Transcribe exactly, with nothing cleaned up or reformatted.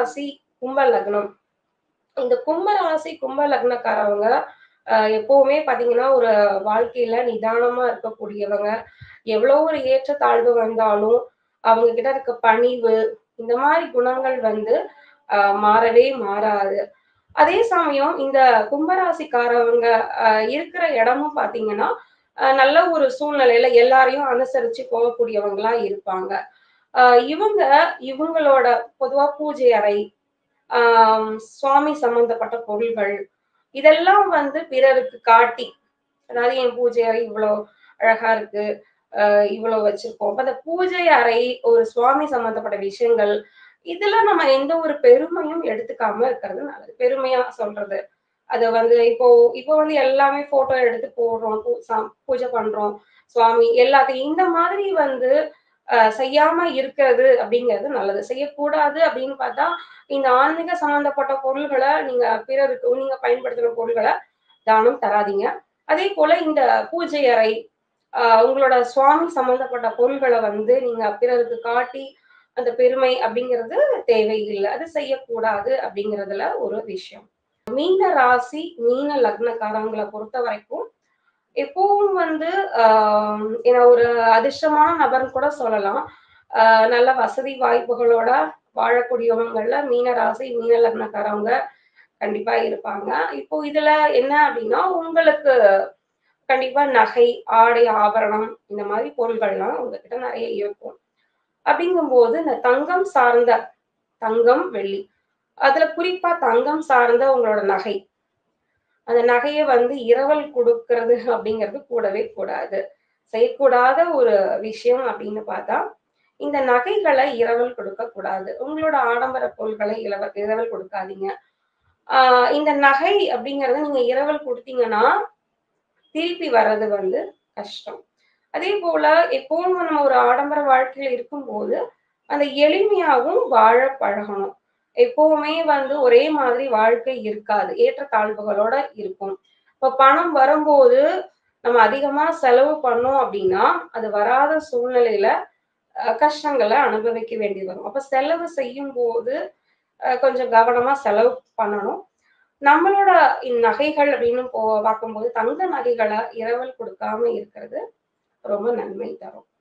ராசி, கும்ப லக்னம். இந்த கும்ப ராசி, கும்ப லக்னக்காரவங்க அ எப்பவுமே பார்த்தீங்கன்னா, ஒரு வாழ்க்கையில நிதானமா இருக்கக்கூடியவங்க. எவ்வளோ ஒரு ஏற்றத்தாழ்வு வந்தாலும், அவங்க கிட்ட இருக்க பணிவு, இந்த மாரி குணங்கள் வந்து அ மாறவே மாறாது. அதே சமயம் இந்த கும்பராசிக்காரவங்க அ இருக்கிற இடமும் பார்த்தீங்கன்னா, அ நல்ல ஒரு சூழ்நிலையில எல்லாரையும் அனுசரிச்சு போகக்கூடியவங்களா இருப்பாங்க. அ இவங்க இவங்களோட பொதுவா பூஜை அறை, ஆம் சுவாமி சம்பந்தப்பட்ட பொருள்கள், இதெல்லாம் வந்து பிறருக்கு காட்டி, அதாவது என் பூஜை அறை இவ்வளோ அழகா இருக்கு. அ இவ்வளோ வச்சிருக்கோம். அப்ப அந்த பூஜை அறை, ஒரு சுவாமி சம்மந்தப்பட்ட விஷயங்கள், இதுல நம்ம எந்த ஒரு பெருமையும் எடுத்துக்காம இருக்கிறது நல்லது. பெருமையா சொல்றது. அத வந்து இப்போ இப்போ வந்து எல்லாமே ஃபோட்டோ எடுத்து போடுறோம். பூ சாம் பூஜை பண்றோம். சுவாமி எல்லாத்தையும் இந்த மாதிரி வந்து அ செய்யாம இருக்கிறது அப்படிங்கிறது நல்லது. செய்யக்கூடாது அப்படின்னு பார்த்தா, இந்த ஆன்மீக சம்மந்தப்பட்ட பொருள்கள நீங்க பிறருக்கு நீங்க பயன்படுத்துற பொருள்கள தானம் தராதீங்க. அதேபோல இந்த பூஜை அறை, அ உங்களோட சுவாமி சம்மந்தப்பட்ட பொருள்கள வந்து நீங்க பிறருக்கு காட்டி, அந்த பெருமை அப்படிங்கிறது தேவையில்ல. அது செய்யக்கூடாது அப்படிங்கிறதுல ஒரு விஷயம். மீன ராசி, மீன லக்னக்காரங்கள பொறுத்தவரைக்கும், எப்பவும் வந்து ஆ என்ன ஒரு அதிர்ஷ்டமான நபர்ன்னு கூட சொல்லலாம். அ நல்ல வசதி வாய்ப்புகளோட வாழக்கூடியவங்கள்ல மீன ராசி, மீன லக்னக்காரவங்க கண்டிப்பா இருப்பாங்க. இப்போ இதுல என்ன அப்டின்னா, உங்களுக்கு கண்டிப்பா நகை, ஆடை, ஆபரணம் இந்த மாரி பொருள்கள்லாம் உங்ககிட்ட நெறைய இருக்கும். அப்டிங்கும்போது இந்த தங்கம் சார்ந்த தங்கம், வெள்ளி அதுல குறிப்பா தங்கம் சார்ந்த உங்களோட நகை. அந்த நகைய வந்து இரவல் குடுக்குறது அப்படிங்கிறது கூடவே கூடாது. செய்யக்கூடாத ஒரு விஷயம் அப்படின்னு பார்த்தா, இந்த நகைகள இரவல் கொடுக்கக்கூடாது. உங்களோட ஆடம்பர பொருள்களை இலவ இரவல் கொடுக்காதீங்க. ஆ இந்த நகை அப்படிங்கிறத நீங்க இரவல் குடுத்தீங்கன்னா, திருப்பி வர்றது வந்து கஷ்டம். அதேபோல எப்பவும் நம்ம ஒரு ஆடம்பர வாழ்க்கையில இருக்கும்போது, அந்த எளிமையாவும் வாழ பழகணும். எப்பவுமே வந்து ஒரே மாதிரி வாழ்க்கை இருக்காது. ஏற்றத்தாழ்வுகளோட இருக்கும். இப்ப பணம் வரும்போது, நம்ம அதிகமா செலவு பண்ணோம் அப்டின்னா, அது வராத சூழ்நிலையில அ கஷ்டங்கள அனுபவிக்க வேண்டி வரும். அப்ப செலவு செய்யும்போது, அ கொஞ்சம் கவனமா செலவு பண்ணணும். நம்மளோட நகைகள் அப்படின்னு போ பார்க்கும்போது, தங்க நகைகள இரவல் குடுக்காம இருக்கிறது ரொம்ப நன்மை தரும்.